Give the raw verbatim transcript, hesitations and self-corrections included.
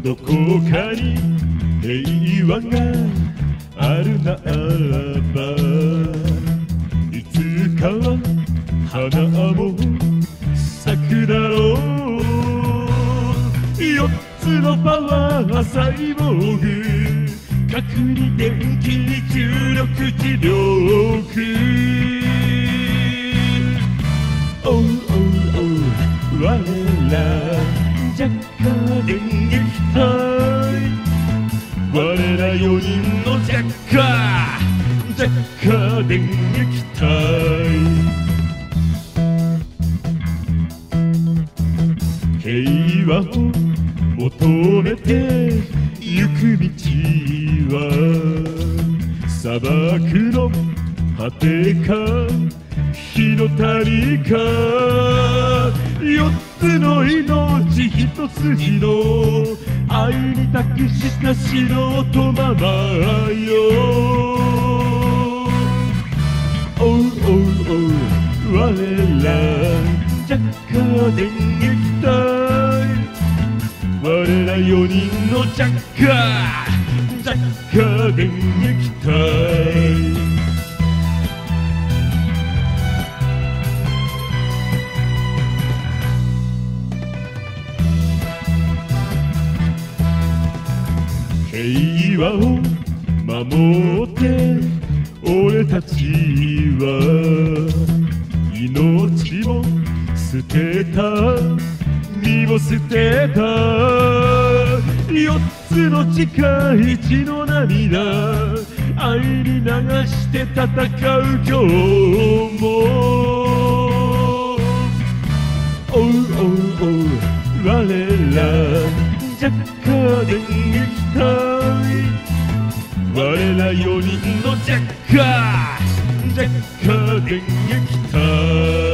どこかに平和があるならば、いつかは花も咲くだろう。四つのパワーサイボーグ、核に電気に重力磁力。おうおうおう、我らジャッカー電撃隊、我ら四人のジャッカージャッカー電撃隊。平和を求めて行く道は、砂漠の果てか火の谷か、四つの命一筋の愛に託した素人ママよ。おうおうおう、我らジャッカー電撃隊、我ら四人のジャッカージャッカー電撃隊。平和を守って俺たちは命も捨てた身も捨てた、四つの地下一の涙愛に流して戦う今日も。おうおうおう、我らジャッカー電撃隊、我ら四人のジャッカージャッカー電撃隊。